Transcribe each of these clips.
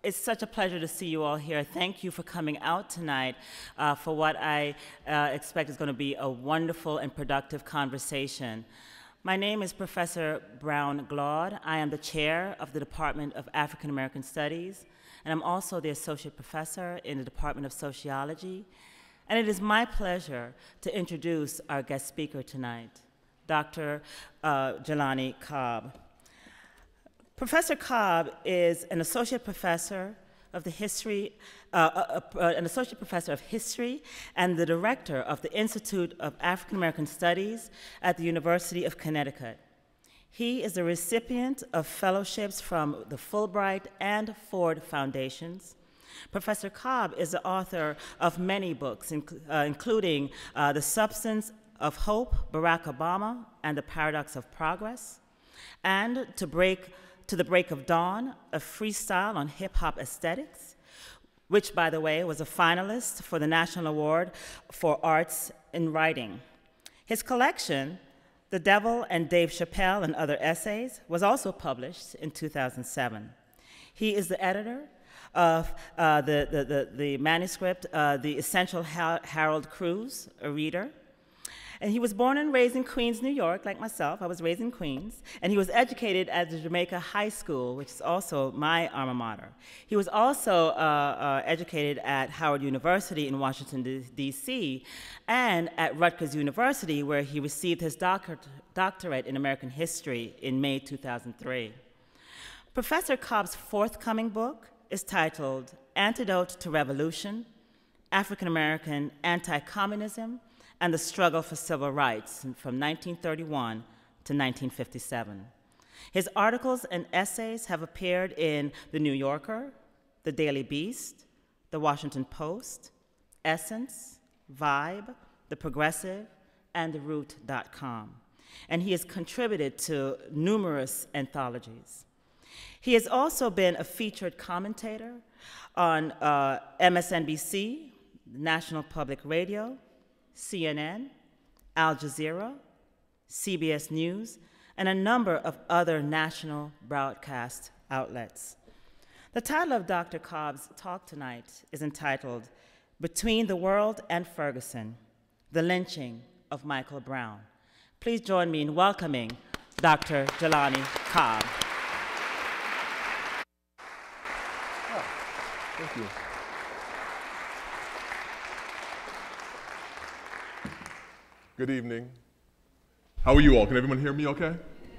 It's such a pleasure to see you all here. Thank you for coming out tonight for what I expect is going to be a wonderful and productive conversation. My name is Professor Brown Glaude. I am the chair of the Department of African American Studies, and I'm also the associate professor in the Department of Sociology. And it is my pleasure to introduce our guest speaker tonight, Dr. Jelani Cobb. Professor Cobb is an associate professor of the history, and the director of the Institute of African American Studies at the University of Connecticut. He is the recipient of fellowships from the Fulbright and Ford Foundations. Professor Cobb is the author of many books, including The Substance of Hope, Barack Obama and the Paradox of Progress, and To the Break of Dawn, a freestyle on hip-hop aesthetics, which, by the way, was a finalist for the National Award for Arts in Writing. His collection, The Devil and Dave Chappelle and Other Essays, was also published in 2007. He is the editor of the manuscript, The Essential Harold Cruse, a reader. And he was born and raised in Queens, New York, like myself. I was raised in Queens. And he was educated at the Jamaica High School, which is also my alma mater. He was also educated at Howard University in Washington, D.C., and at Rutgers University, where he received his doctorate in American history in May 2003. Professor Cobb's forthcoming book is titled Antidote to Revolution, African American Anti-Communism, and the Struggle for Civil Rights from 1931 to 1957. His articles and essays have appeared in The New Yorker, The Daily Beast, The Washington Post, Essence, Vibe, The Progressive, and TheRoot.com. And he has contributed to numerous anthologies. He has also been a featured commentator on MSNBC, National Public Radio, CNN, Al Jazeera, CBS News, and a number of other national broadcast outlets. The title of Dr. Cobb's talk tonight is entitled Between the World and Ferguson, The Lynching of Michael Brown. Please join me in welcoming Dr. Jelani Cobb. Thank you. Good evening. How are you all? Can everyone hear me okay?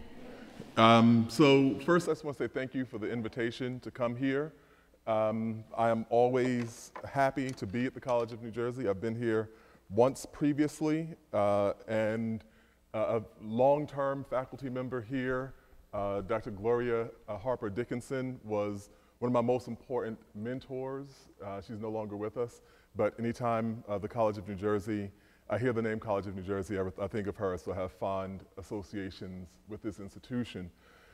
So first, I just want to say thank you for the invitation to come here. I am always happy to be at the College of New Jersey. I've been here once previously, and a long-term faculty member here, Dr. Gloria Harper Dickinson, was one of my most important mentors. She's no longer with us, but anytime the College of New Jersey, I hear the name College of New Jersey, I think of her, so I have fond associations with this institution.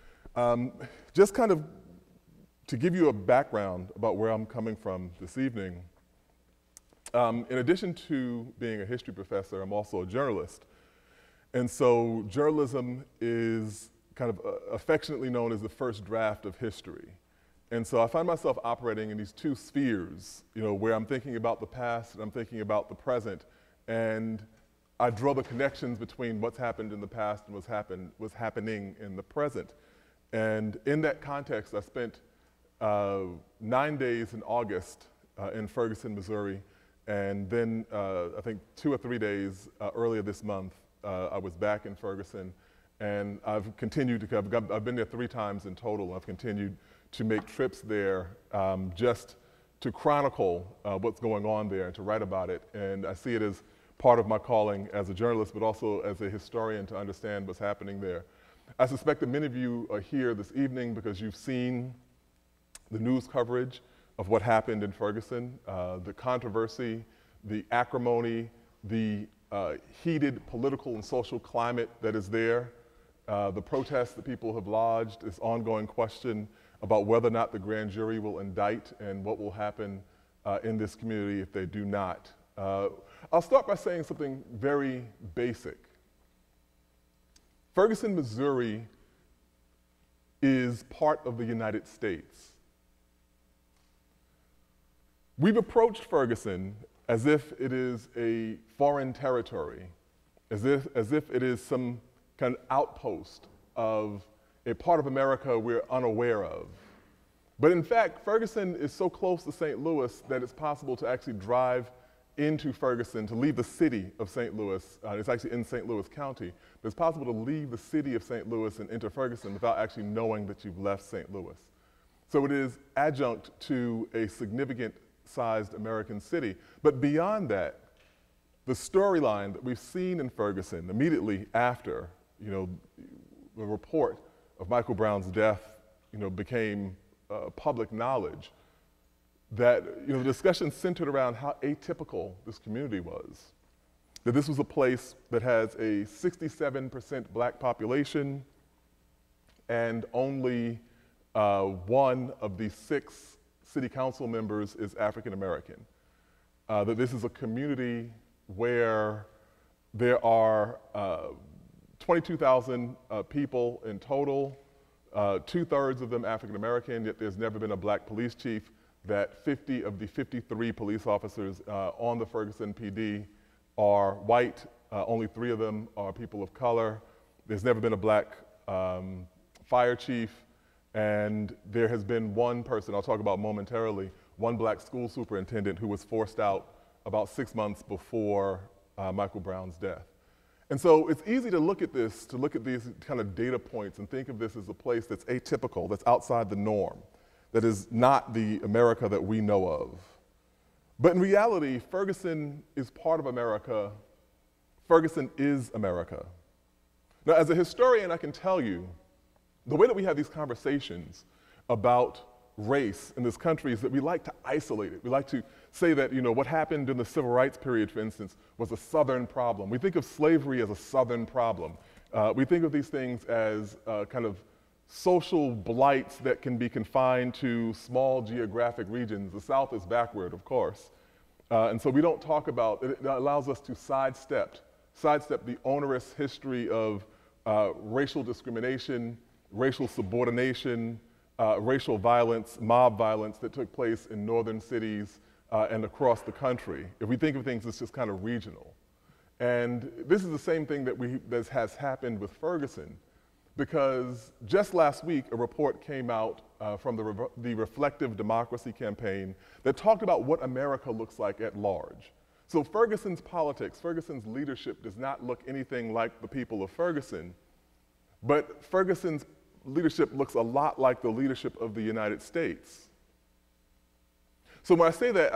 Just kind of to give you a background about where I'm coming from this evening, in addition to being a history professor, I'm also a journalist. And so journalism is kind of affectionately known as the first draft of history. And so I find myself operating in these two spheres, where I'm thinking about the past and I'm thinking about the present. And I draw the connections between what's happened in the past and what's happening in the present. And in that context, I spent 9 days in August in Ferguson, Missouri. And then I think 2 or 3 days earlier this month, I was back in Ferguson. And I've continued to, I've been there 3 times in total. I've continued to make trips there just to chronicle what's going on there and to write about it. And I see it as part of my calling as a journalist, but also as a historian to understand what's happening there. I suspect that many of you are here this evening because you've seen the news coverage of what happened in Ferguson, the controversy, the acrimony, the heated political and social climate that is there, the protests that people have lodged, this ongoing question about whether or not the grand jury will indict and what will happen in this community if they do not. I'll start by saying something very basic. Ferguson, Missouri is part of the United States. We've approached Ferguson as if it is a foreign territory, as if it is some kind of outpost of a part of America we're unaware of. But in fact, Ferguson is so close to St. Louis that it's possible to actually drive into Ferguson, to leave the city of St. Louis. It's actually in St. Louis County, but it's possible to leave the city of St. Louis and enter Ferguson without actually knowing that you've left St. Louis. So it is adjunct to a significant sized American city. But beyond that, the storyline that we've seen in Ferguson immediately after, the report of Michael Brown's death, became public knowledge, that the discussion centered around how atypical this community was. That this was a place that has a 67% black population and only one of the 6 city council members is African American. That this is a community where there are 22,000 people in total, 2/3 of them African American, yet there's never been a black police chief, that 50 of the 53 police officers on the Ferguson PD are white, only 3 of them are people of color. There's never been a black fire chief, and there has been one person, I'll talk about momentarily, one black school superintendent who was forced out about 6 months before Michael Brown's death. And so it's easy to look at this, to look at these kind of data points and think of this as a place that's atypical, that's outside the norm, that is not the America that we know of. But in reality, Ferguson is part of America. Ferguson is America. Now, as a historian, I can tell you, the way that we have these conversations about race in this country is that we like to isolate it. We like to say that, what happened in the civil rights period, for instance, was a Southern problem. We think of slavery as a Southern problem. We think of these things as kind of social blights that can be confined to small geographic regions. The South is backward, of course. And so we don't talk about, it allows us to sidestep the onerous history of racial discrimination, racial subordination, racial violence, mob violence that took place in northern cities and across the country. If we think of things as just kind of regional. And this is the same thing that has happened with Ferguson, because just last week a report came out from the Reflective Democracy campaign that talked about what America looks like at large. So Ferguson's politics, Ferguson's leadership does not look anything like the people of Ferguson, but Ferguson's leadership looks a lot like the leadership of the United States. So when I say that,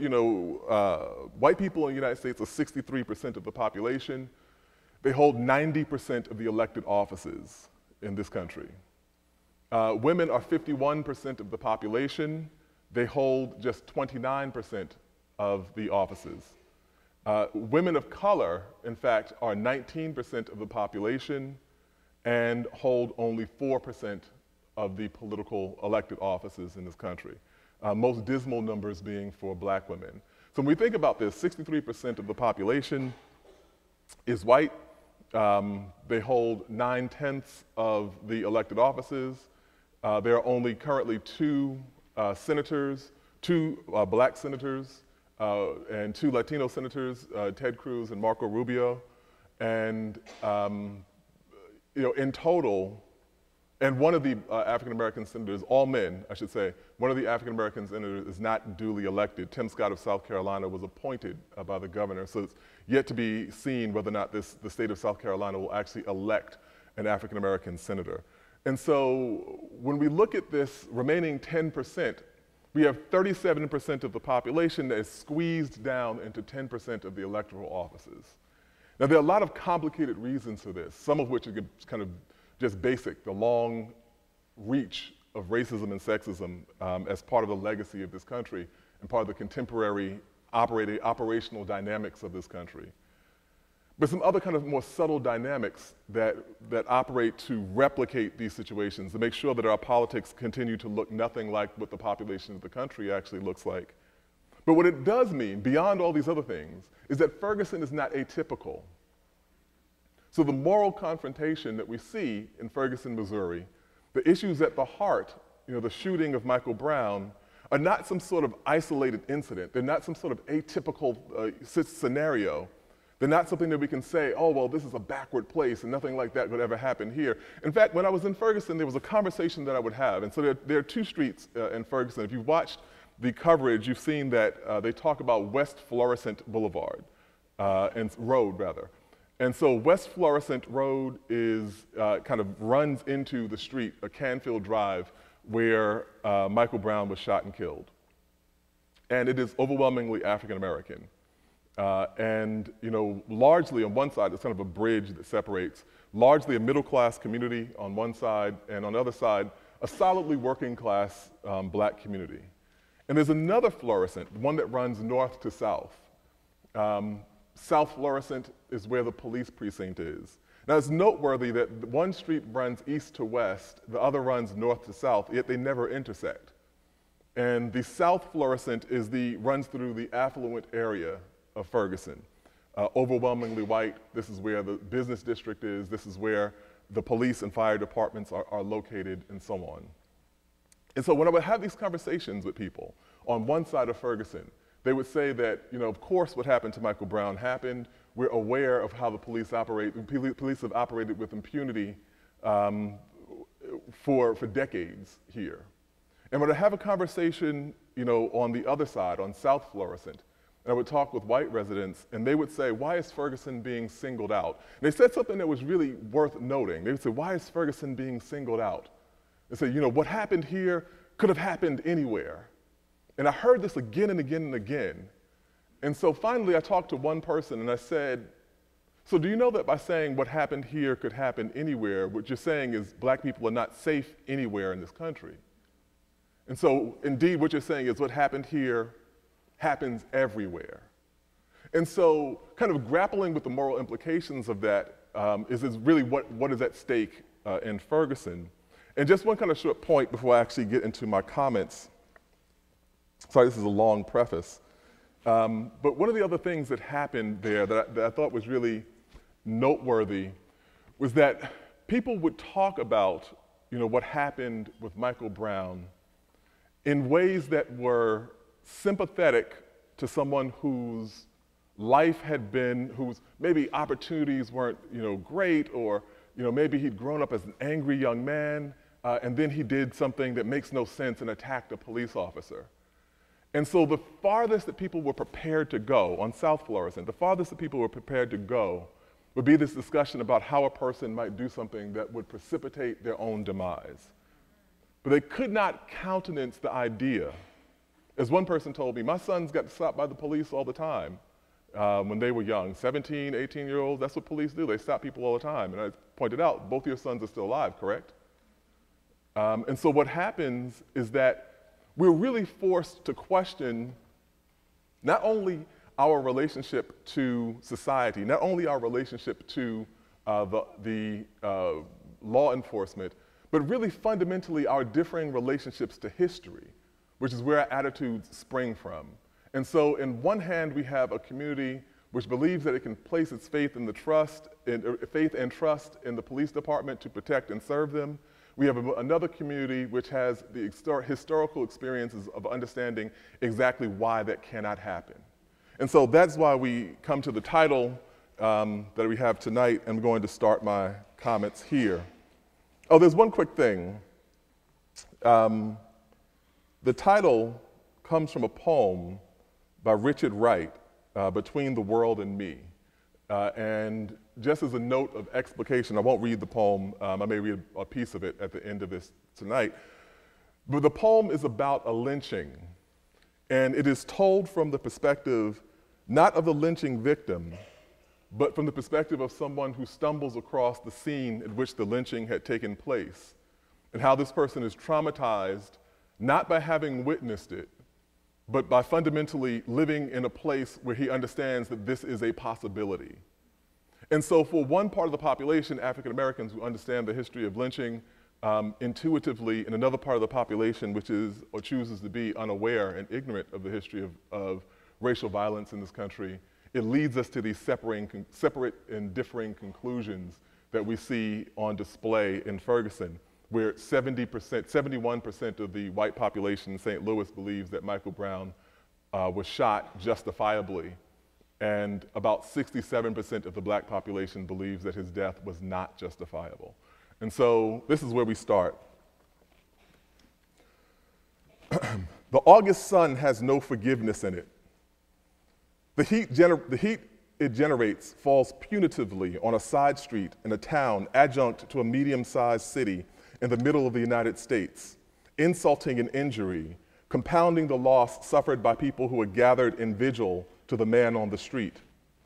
white people in the United States are 63% of the population. They hold 90% of the elected offices in this country. Women are 51% of the population. They hold just 29% of the offices. Women of color, in fact, are 19% of the population and hold only 4% of the political elected offices in this country. Most dismal numbers being for black women. So when we think about this, 63% of the population is white. They hold 9/10 of the elected offices. There are only currently 2 senators, 2 black senators, and 2 Latino senators, Ted Cruz and Marco Rubio. And in total, and one of the African-American senators, all men, I should say, one of the African-American senators is not duly elected. Tim Scott of South Carolina was appointed by the governor, so it's yet to be seen whether or not the state of South Carolina will actually elect an African-American senator. And so when we look at this remaining 10%, we have 37% of the population that is squeezed down into 10% of the electoral offices. Now, there are a lot of complicated reasons for this, some of which are kind of just basic, the long reach of racism and sexism as part of the legacy of this country and part of the contemporary operational dynamics of this country. But some other kind of more subtle dynamics that operate to replicate these situations, to make sure that our politics continue to look nothing like what the population of the country actually looks like. But what it does mean, beyond all these other things, is that Ferguson is not atypical. So the moral confrontation that we see in Ferguson, Missouri, the issues at the heart, the shooting of Michael Brown, are not some sort of isolated incident. They're not some sort of atypical scenario. They're not something that we can say, oh, well, this is a backward place and nothing like that could ever happen here. In fact, when I was in Ferguson, there was a conversation that I would have. And so there are two streets in Ferguson. If you've watched the coverage, you've seen that they talk about West Florissant Boulevard, and Road, rather. And so West Florissant Road is, kind of runs into the street, Canfield Drive, where Michael Brown was shot and killed. And it is overwhelmingly African American. And largely on one side, it's kind of a bridge that separates largely a middle-class community on one side, and on the other side, a solidly working-class black community. And there's another Florissant, one that runs north to south. South Florissant is where the police precinct is. Now, it's noteworthy that one street runs east to west, the other runs north to south, yet they never intersect. And the South Florissant runs through the affluent area of Ferguson. Overwhelmingly white, this is where the business district is, this is where the police and fire departments are located, and so on. And so when I would have these conversations with people on one side of Ferguson, they would say that, of course what happened to Michael Brown happened. We're aware of how the police operate. Police have operated with impunity for decades here. And when I have a conversation, on the other side, on South Florissant, and I would talk with white residents, and they would say, why is Ferguson being singled out? And they said something that was really worth noting. They would say, why is Ferguson being singled out? They say, what happened here could have happened anywhere. And I heard this again and again and again. And so finally I talked to one person and I said, so do you know that by saying what happened here could happen anywhere, what you're saying is black people are not safe anywhere in this country? And so indeed what you're saying is what happened here happens everywhere. And so kind of grappling with the moral implications of that is really what is at stake in Ferguson. And just one kind of short point before I actually get into my comments. Sorry, this is a long preface. But one of the other things that happened there that I thought was really noteworthy was that people would talk about, what happened with Michael Brown in ways that were sympathetic to someone whose life had been, whose maybe opportunities weren't, great, or, maybe he'd grown up as an angry young man, and then he did something that makes no sense and attacked a police officer. And so the farthest that people were prepared to go on South Florissant, the farthest that people were prepared to go would be this discussion about how a person might do something that would precipitate their own demise. But they could not countenance the idea. As one person told me, my sons got stopped by the police all the time when they were young, 17, 18-year-olds, that's what police do. They stop people all the time. And I pointed out, both your sons are still alive, correct? And so what happens is that we're really forced to question not only our relationship to society, not only our relationship to the law enforcement, but really fundamentally our differing relationships to history, which is where our attitudes spring from. And so in one hand, we have a community which believes that it can place its faith and trust in the police department to protect and serve them. We have another community which has the historical experiences of understanding exactly why that cannot happen. And so that's why we come to the title that we have tonight. I'm going to start my comments here. Oh, there's one quick thing. The title comes from a poem by Richard Wright, Between the World and Me. And just as a note of explication, I won't read the poem, I may read a piece of it at the end of this tonight, but the poem is about a lynching, and it is told from the perspective not of the lynching victim, but from the perspective of someone who stumbles across the scene at which the lynching had taken place, and how this person is traumatized not by having witnessed it, but by fundamentally living in a place where he understands that this is a possibility. And so for one part of the population, African Americans who understand the history of lynching intuitively, and another part of the population which is or chooses to be unaware and ignorant of the history of racial violence in this country, it leads us to these separate and differing conclusions that we see on display in Ferguson. where 71% of the white population in St. Louis believes that Michael Brown was shot justifiably, and about 67% of the black population believes that his death was not justifiable. And so this is where we start. The August sun has no forgiveness in it. The heat it generates falls punitively on a side street in a town adjunct to a medium-sized city in the middle of the United States, insulting an injury, compounding the loss suffered by people who were gathered in vigil to the man on the street.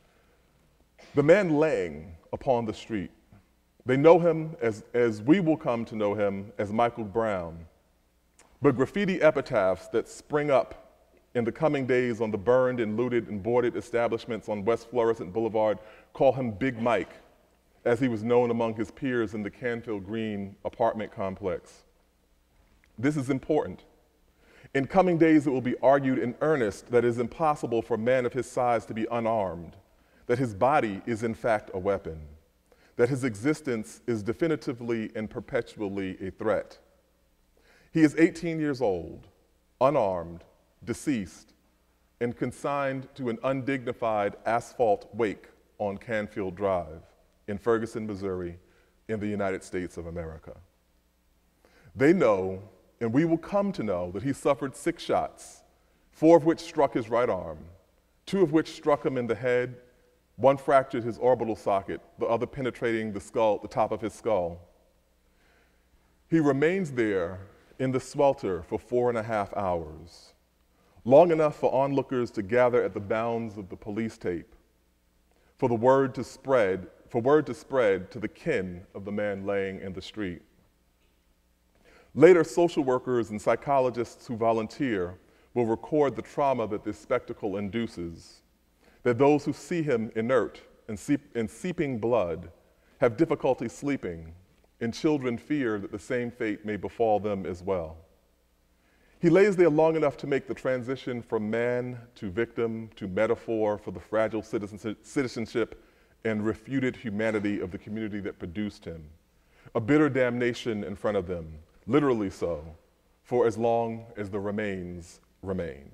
The man laying upon the street, they know him as we will come to know him as Michael Brown. But graffiti epitaphs that spring up in the coming days on the burned and looted and boarded establishments on West Florissant Boulevard call him Big Mike, as he was known among his peers in the Canfield Green apartment complex. This is important. In coming days, it will be argued in earnest that it is impossible for a man of his size to be unarmed, that his body is in fact a weapon, that his existence is definitively and perpetually a threat. He is 18 years old, unarmed, deceased, and consigned to an undignified asphalt wake on Canfield Drive in Ferguson, Missouri, in the United States of America. They know, and we will come to know, that he suffered 6 shots, 4 of which struck his right arm, 2 of which struck him in the head, 1 fractured his orbital socket, the other penetrating the skull, the top of his skull. He remains there in the swelter for 4.5 hours, long enough for onlookers to gather at the bounds of the police tape, for word to spread to the kin of the man laying in the street. Later, social workers and psychologists who volunteer will record the trauma that this spectacle induces, that those who see him inert and seeping blood have difficulty sleeping, and children fear that the same fate may befall them as well. He lays there long enough to make the transition from man to victim to metaphor for the fragile citizenship and refuted humanity of the community that produced him. A bitter damnation in front of them, literally so, for as long as the remains remain.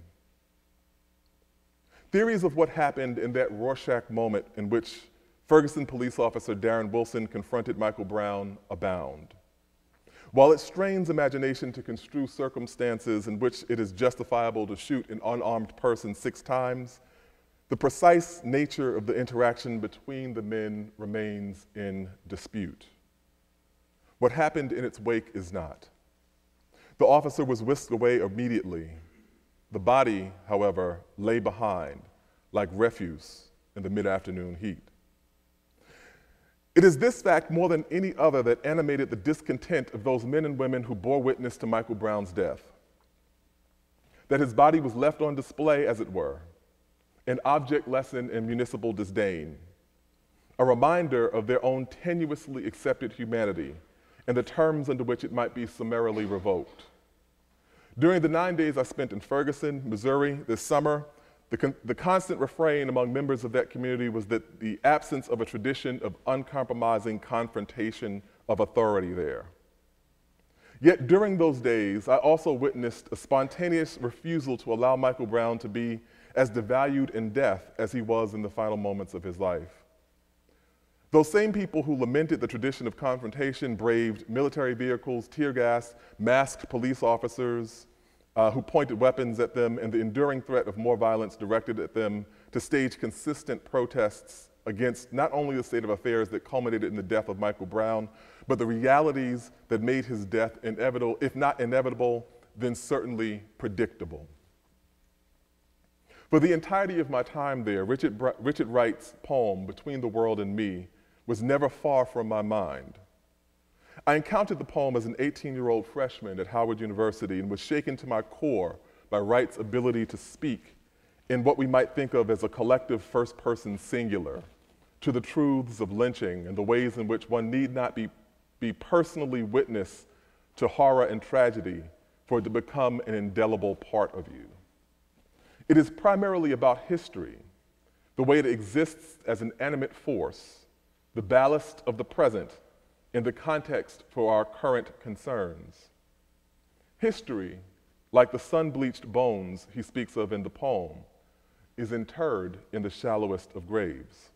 Theories of what happened in that Rorschach moment in which Ferguson police officer Darren Wilson confronted Michael Brown abound. While it strains imagination to construe circumstances in which it is justifiable to shoot an unarmed person 6 times, the precise nature of the interaction between the men remains in dispute. What happened in its wake is not. The officer was whisked away immediately. The body, however, lay behind like refuse in the mid-afternoon heat. It is this fact more than any other that animated the discontent of those men and women who bore witness to Michael Brown's death. That his body was left on display, as it were, an object lesson in municipal disdain, a reminder of their own tenuously accepted humanity and the terms under which it might be summarily revoked. During the 9 days I spent in Ferguson, Missouri this summer, the constant refrain among members of that community was that the absence of a tradition of uncompromising confrontation of authority there. Yet during those days, I also witnessed a spontaneous refusal to allow Michael Brown to be as devalued in death as he was in the final moments of his life. Those same people who lamented the tradition of confrontation braved military vehicles, tear gas, masked police officers, who pointed weapons at them, and the enduring threat of more violence directed at them to stage consistent protests against not only the state of affairs that culminated in the death of Michael Brown, but the realities that made his death inevitable, if not inevitable, then certainly predictable. For the entirety of my time there, Richard Wright's poem, Between the World and Me, was never far from my mind. I encountered the poem as an 18-year-old freshman at Howard University and was shaken to my core by Wright's ability to speak in what we might think of as a collective first-person singular to the truths of lynching and the ways in which one need not be personally witness to horror and tragedy for it to become an indelible part of you. It is primarily about history, the way it exists as an animate force, the ballast of the present in the context for our current concerns. History, like the sun-bleached bones he speaks of in the poem, is interred in the shallowest of graves.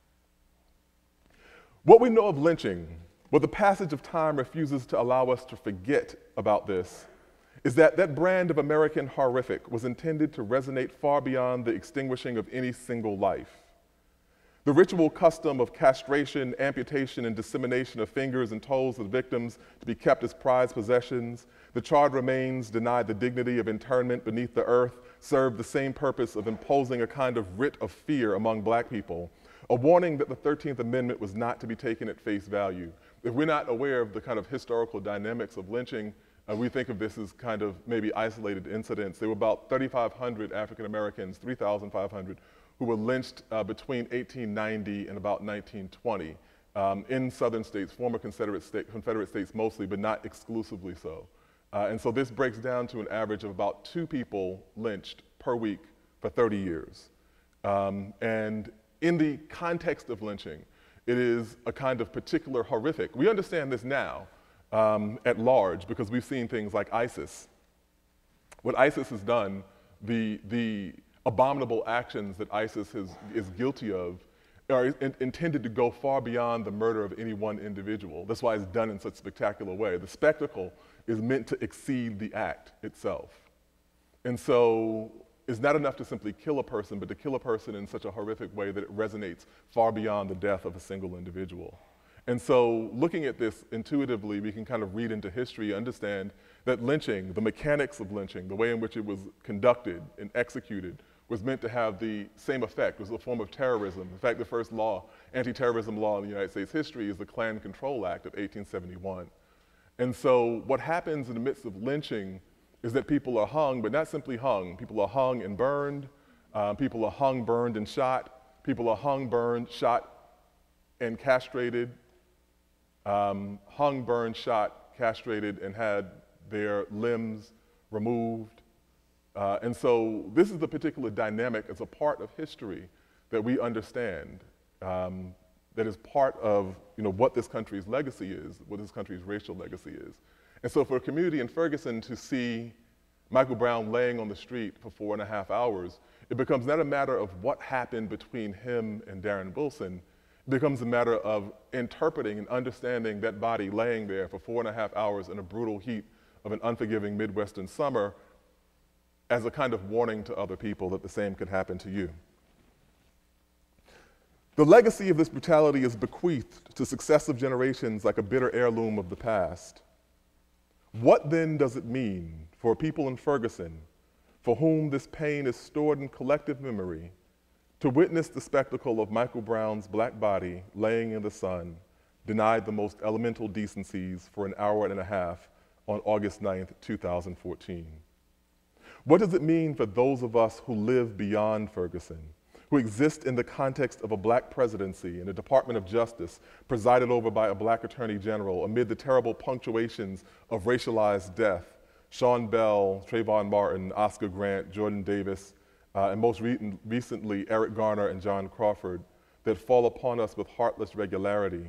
What we know of lynching, what the passage of time refuses to allow us to forget about this, is that that brand of American horrific was intended to resonate far beyond the extinguishing of any single life. The ritual custom of castration, amputation, and dissemination of fingers and toes of victims to be kept as prized possessions, the charred remains denied the dignity of internment beneath the earth, served the same purpose of imposing a kind of writ of fear among Black people, a warning that the 13th Amendment was not to be taken at face value. If we're not aware of the kind of historical dynamics of lynching, we think of this as kind of maybe isolated incidents. There were about 3,500 African Americans, 3,500, who were lynched between 1890 and about 1920 in southern states, former Confederate states mostly, but not exclusively so. And so this breaks down to an average of about 2 people lynched per week for 30 years. And in the context of lynching, it is a kind of particular horrific. We understand this now at large because we've seen things like ISIS. What ISIS has done, the abominable actions that ISIS is guilty of are intended to go far beyond the murder of any one individual. That's why it's done in such a spectacular way. The spectacle is meant to exceed the act itself. And so it's not enough to simply kill a person, but to kill a person in such a horrific way that it resonates far beyond the death of a single individual. And so looking at this intuitively, we can kind of read into history, understand that lynching, the mechanics of lynching, the way in which it was conducted and executed, was meant to have the same effect. It was a form of terrorism. In fact, the first law, anti-terrorism law in the United States history is the Klan Control Act of 1871. And so what happens in the midst of lynching is that people are hung, but not simply hung. People are hung and burned. People are hung, burned, and shot. People are hung, burned, shot, and castrated. Hung, burned, shot, castrated, and had their limbs removed. And so this is the particular dynamic as a part of history that we understand, that is part of what this country's legacy is, what this country's racial legacy is. And so for a community in Ferguson to see Michael Brown laying on the street for 4.5 hours, it becomes not a matter of what happened between him and Darren Wilson. It becomes a matter of interpreting and understanding that body laying there for 4.5 hours in a brutal heat of an unforgiving Midwestern summer as a kind of warning to other people that the same could happen to you. The legacy of this brutality is bequeathed to successive generations like a bitter heirloom of the past. What then does it mean for people in Ferguson, for whom this pain is stored in collective memory, to witness the spectacle of Michael Brown's Black body laying in the sun, denied the most elemental decencies for 1.5 hours on August 9th, 2014? What does it mean for those of us who live beyond Ferguson, who exist in the context of a Black presidency and a Department of Justice presided over by a Black Attorney General amid the terrible punctuations of racialized death? Sean Bell, Trayvon Martin, Oscar Grant, Jordan Davis, and most recently Eric Garner and John Crawford, that fall upon us with heartless regularity.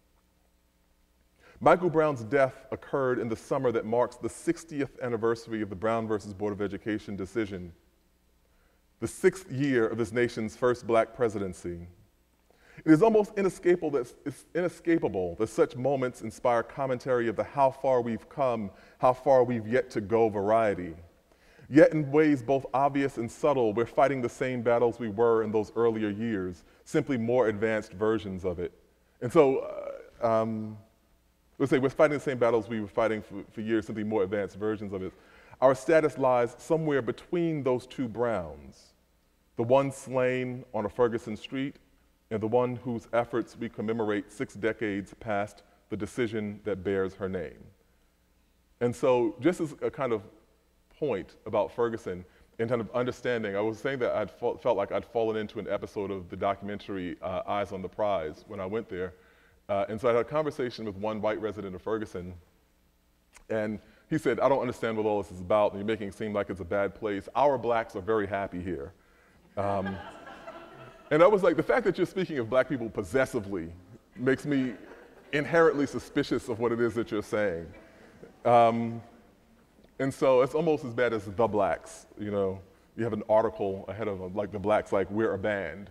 Michael Brown's death occurred in the summer that marks the 60th anniversary of the Brown versus Board of Education decision, the 6th year of this nation's first Black presidency. It is almost inescapable that such moments inspire commentary of the how far we've come, how far we've yet to go variety. Yet in ways both obvious and subtle, we're fighting the same battles we were in those earlier years, simply more advanced versions of it. And so, let's say we're fighting the same battles we were fighting for years, simply more advanced versions of it. Our status lies somewhere between those two Browns, the one slain on a Ferguson street and the one whose efforts we commemorate 6 decades past the decision that bears her name. And so just as a kind of point about Ferguson and kind of understanding, I was saying that I felt like I'd fallen into an episode of the documentary Eyes on the Prize when I went there. And so I had a conversation with one white resident of Ferguson, and he said, I don't understand what all this is about, and you're making it seem like it's a bad place. Our Blacks are very happy here. And I was like, the fact that you're speaking of Black people possessively makes me inherently suspicious of what it is that you're saying. And so it's almost as bad as the blacks, you know. You have an article ahead of them, like the blacks, like we're a band.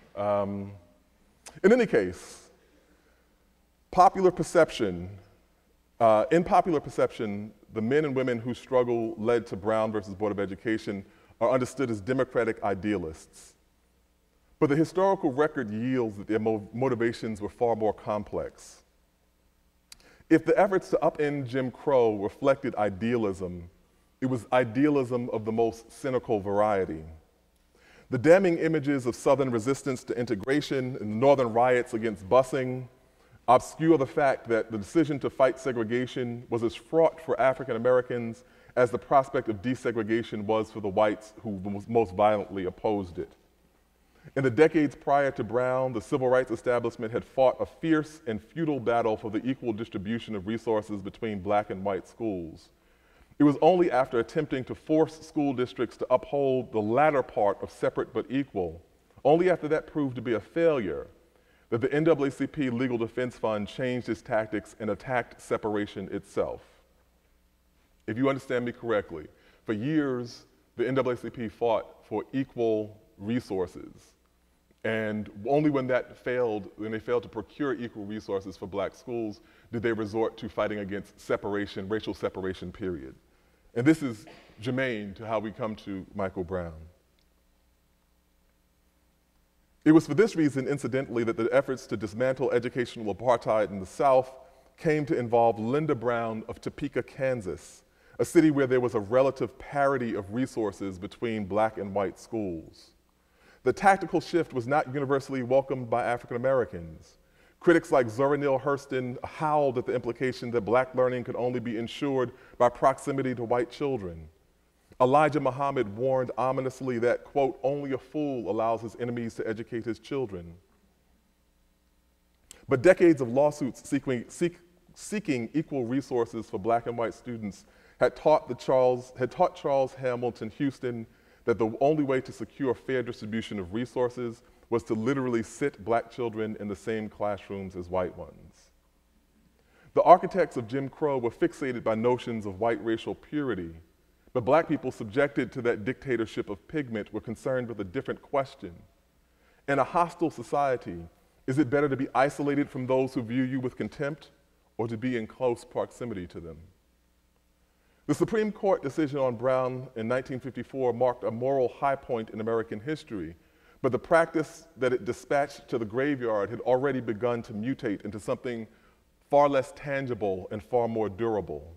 In any case, popular perception, in popular perception, the men and women whose struggle led to Brown versus Board of Education are understood as democratic idealists. But the historical record yields that their motivations were far more complex. If the efforts to upend Jim Crow reflected idealism, it was idealism of the most cynical variety. The damning images of Southern resistance to integration and Northern riots against busing obscure the fact that the decision to fight segregation was as fraught for African Americans as the prospect of desegregation was for the whites who most violently opposed it. In the decades prior to Brown, the civil rights establishment had fought a fierce and futile battle for the equal distribution of resources between black and white schools. It was only after attempting to force school districts to uphold the latter part of separate but equal, only after that proved to be a failure, that the NAACP Legal Defense Fund changed its tactics and attacked separation itself. If you understand me correctly, for years, the NAACP fought for equal resources. And only when that failed, when they failed to procure equal resources for black schools, did they resort to fighting against separation, racial separation, period. And this is germane to how we come to Michael Brown. It was for this reason, incidentally, that the efforts to dismantle educational apartheid in the South came to involve Linda Brown of Topeka, Kansas, a city where there was a relative parity of resources between black and white schools. The tactical shift was not universally welcomed by African Americans. Critics like Zora Neale Hurston howled at the implication that black learning could only be ensured by proximity to white children. Elijah Muhammad warned ominously that, quote, only a fool allows his enemies to educate his children. But decades of lawsuits seeking equal resources for black and white students had taught Charles Hamilton Houston that the only way to secure fair distribution of resources was to literally sit black children in the same classrooms as white ones. The architects of Jim Crow were fixated by notions of white racial purity, but black people subjected to that dictatorship of pigment were concerned with a different question. In a hostile society, is it better to be isolated from those who view you with contempt or to be in close proximity to them? The Supreme Court decision on Brown in 1954 marked a moral high point in American history, but the practice that it dispatched to the graveyard had already begun to mutate into something far less tangible and far more durable.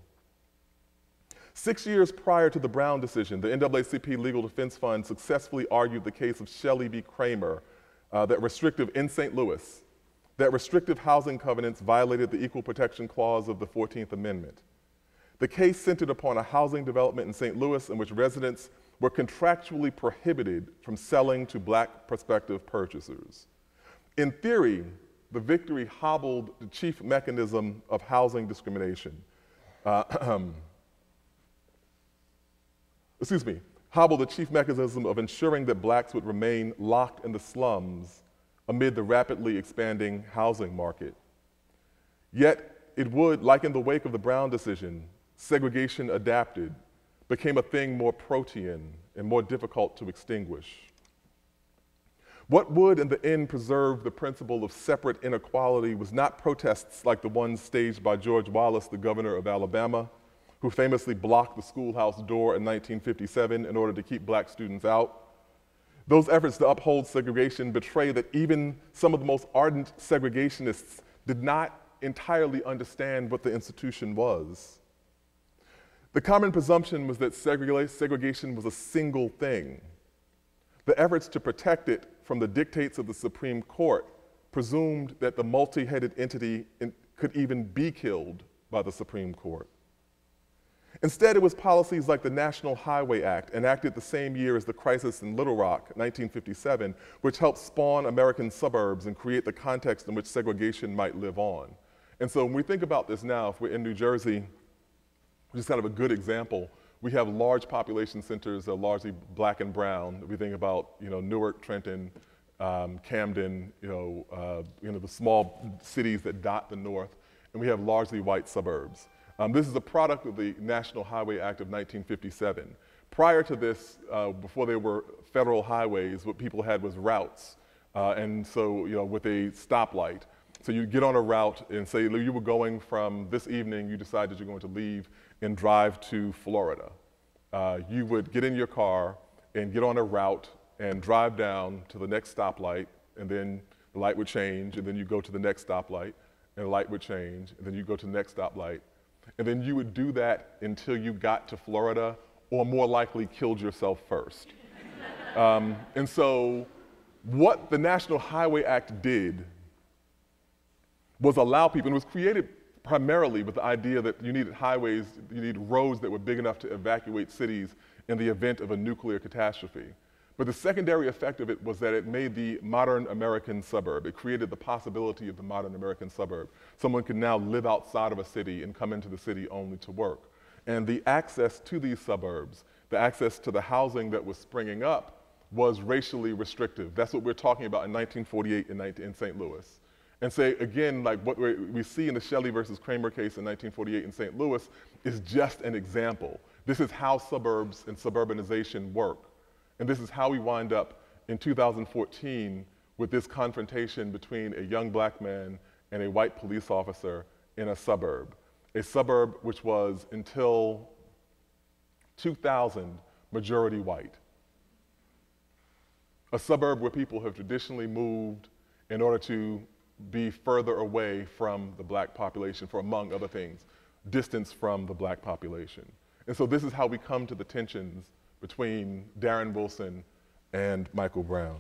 6 years prior to the Brown decision, the NAACP Legal Defense Fund successfully argued the case of Shelley v. Kramer in St. Louis, that restrictive housing covenants violated the Equal Protection Clause of the 14th Amendment. The case centered upon a housing development in St. Louis in which residents were contractually prohibited from selling to black prospective purchasers. In theory, the victory hobbled the chief mechanism of housing discrimination. Hobbled the chief mechanism of ensuring that blacks would remain locked in the slums amid the rapidly expanding housing market. Yet, it would, like in the wake of the Brown decision, segregation adapted, became a thing more protean and more difficult to extinguish. What would, in the end, preserve the principle of separate inequality was not protests like the ones staged by George Wallace, the governor of Alabama, who famously blocked the schoolhouse door in 1957 in order to keep black students out. Those efforts to uphold segregation betray that even some of the most ardent segregationists did not entirely understand what the institution was. The common presumption was that segregation was a single thing. The efforts to protect it from the dictates of the Supreme Court presumed that the multi-headed entity could even be killed by the Supreme Court. Instead, it was policies like the National Highway Act, enacted the same year as the crisis in Little Rock, 1957, which helped spawn American suburbs and create the context in which segregation might live on. And so when we think about this now, if we're in New Jersey, which is kind of a good example, we have large population centers that are largely black and brown. We think about Newark, Trenton, Camden, the small cities that dot the north, and we have largely white suburbs. This is a product of the National Highway Act of 1957. Prior to this, before there were federal highways, what people had was routes. And so, with a stoplight. So you get on a route and say you were going from this evening, you decide that you're going to leave and drive to Florida. You would get in your car and get on a route and drive down to the next stoplight, and then the light would change, and then you go to the next stoplight, and the light would change, and then you go to the next stoplight. And then you would do that until you got to Florida, or more likely killed yourself first. And so what the National Highway Act did was allow people, and it was created primarily with the idea that you needed highways, you needed roads that were big enough to evacuate cities in the event of a nuclear catastrophe. But the secondary effect of it was that it made the modern American suburb. It created the possibility of the modern American suburb. Someone could now live outside of a city and come into the city only to work. And the access to these suburbs, the access to the housing that was springing up, was racially restrictive. That's what we're talking about in 1948 in St. Louis. And say, again, like what we see in the Shelley versus Kramer case in 1948 in St. Louis is just an example. This is how suburbs and suburbanization work. And this is how we wind up in 2014 with this confrontation between a young black man and a white police officer in a suburb which was, until 2000, majority white. A suburb where people have traditionally moved in order to be further away from the black population for, among other things, distance from the black population. And so this is how we come to the tensions between Darren Wilson and Michael Brown.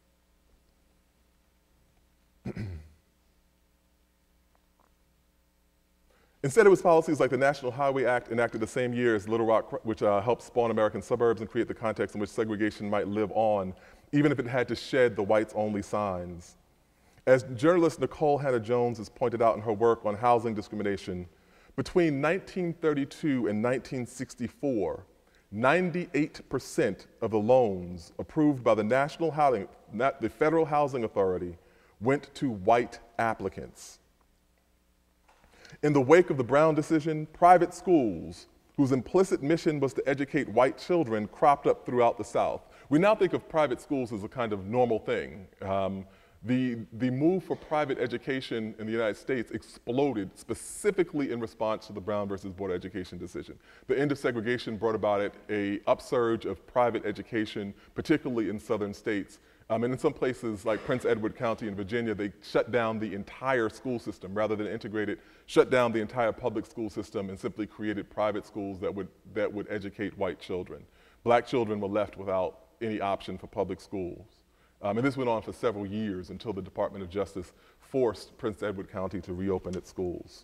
Instead, it was policies like the National Highway Act, enacted the same year as Little Rock, which helped spawn American suburbs and create the context in which segregation might live on, even if it had to shed the whites-only signs. As journalist Nicole Hannah-Jones has pointed out in her work on housing discrimination, between 1932 and 1964, 98% of the loans approved by the Federal Housing Authority went to white applicants. In the wake of the Brown decision, private schools, whose implicit mission was to educate white children, cropped up throughout the South. We now think of private schools as a kind of normal thing. The move for private education in the United States exploded specifically in response to the Brown versus Board of Education decision. The end of segregation brought about an upsurge of private education, particularly in southern states. And in some places like Prince Edward County in Virginia, they shut down the entire school system rather than integrate it, shut down the entire public school system and simply created private schools that would educate white children. Black children were left without any option for public schools. And this went on for several years until the Department of Justice forced Prince Edward County to reopen its schools.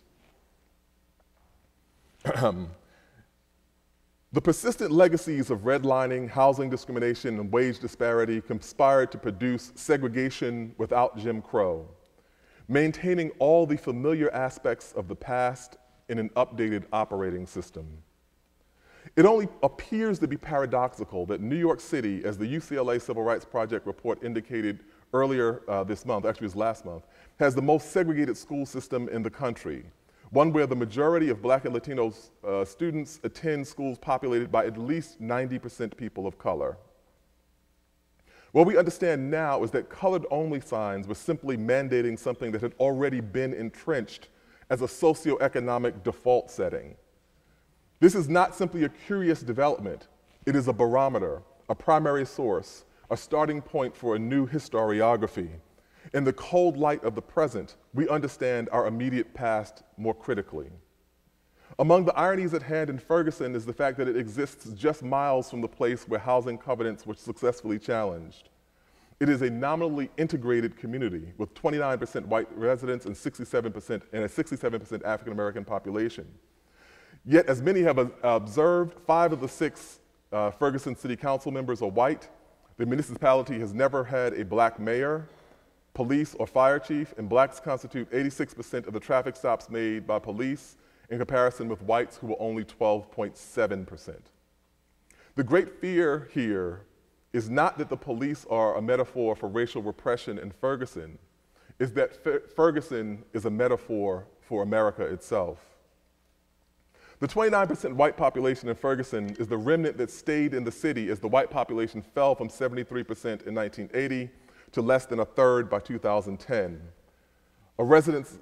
The persistent legacies of redlining, housing discrimination, and wage disparity conspired to produce segregation without Jim Crow, maintaining all the familiar aspects of the past in an updated operating system. It only appears to be paradoxical that New York City, as the UCLA Civil Rights Project report indicated earlier this month, actually it was last month, has the most segregated school system in the country, one where the majority of Black and Latino students attend schools populated by at least 90% people of color. What we understand now is that colored-only signs were simply mandating something that had already been entrenched as a socioeconomic default setting. This is not simply a curious development. It is a barometer, a primary source, a starting point for a new historiography. In the cold light of the present, we understand our immediate past more critically. Among the ironies at hand in Ferguson is the fact that it exists just miles from the place where housing covenants were successfully challenged. It is a nominally integrated community with 29% white residents and a 67% African American population. Yet, as many have observed, 5 of the 6 Ferguson City Council members are white. The municipality has never had a black mayor, police, or fire chief, and blacks constitute 86% of the traffic stops made by police in comparison with whites who were only 12.7%. The great fear here is not that the police are a metaphor for racial repression in Ferguson, is that Ferguson is a metaphor for America itself. The 29% white population in Ferguson is the remnant that stayed in the city as the white population fell from 73% in 1980 to less than a third by 2010. Residents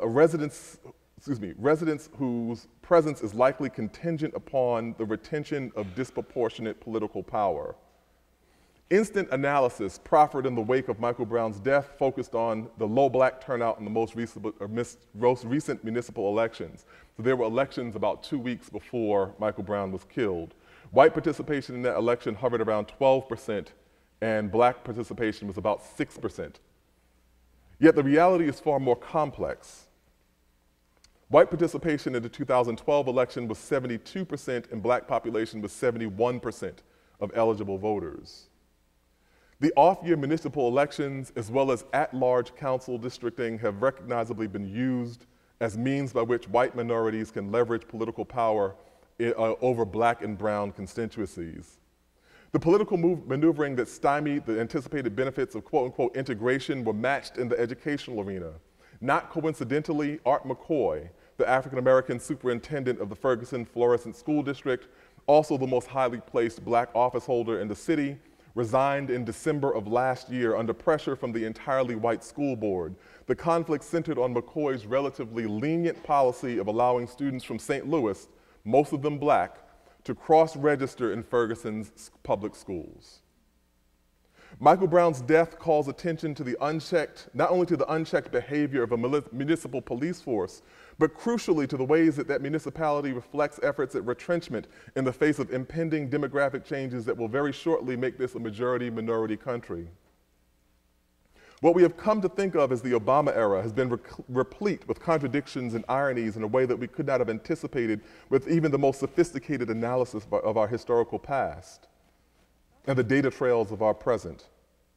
whose presence is likely contingent upon the retention of disproportionate political power. Instant analysis proffered in the wake of Michael Brown's death focused on the low black turnout in the most recent municipal elections. So there were elections about 2 weeks before Michael Brown was killed. White participation in that election hovered around 12%, and black participation was about 6%. Yet the reality is far more complex. White participation in the 2012 election was 72%, and black population was 71% of eligible voters. The off-year municipal elections, as well as at-large council districting, have recognizably been used as means by which white minorities can leverage political power over black and brown constituencies. The political maneuvering that stymied the anticipated benefits of quote-unquote integration were matched in the educational arena. Not coincidentally, Art McCoy, the African-American superintendent of the Ferguson Florissant School District, also the most highly placed black office holder in the city, resigned in December of last year under pressure from the entirely white school board. The conflict centered on McCoy's relatively lenient policy of allowing students from St. Louis, most of them black, to cross-register in Ferguson's public schools. Michael Brown's death calls attention to the not only to the unchecked behavior of a municipal police force, but crucially to the ways that that municipality reflects efforts at retrenchment in the face of impending demographic changes that will very shortly make this a majority-minority country. What we have come to think of as the Obama era has been replete with contradictions and ironies in a way that we could not have anticipated with even the most sophisticated analysis of our historical past and the data trails of our present.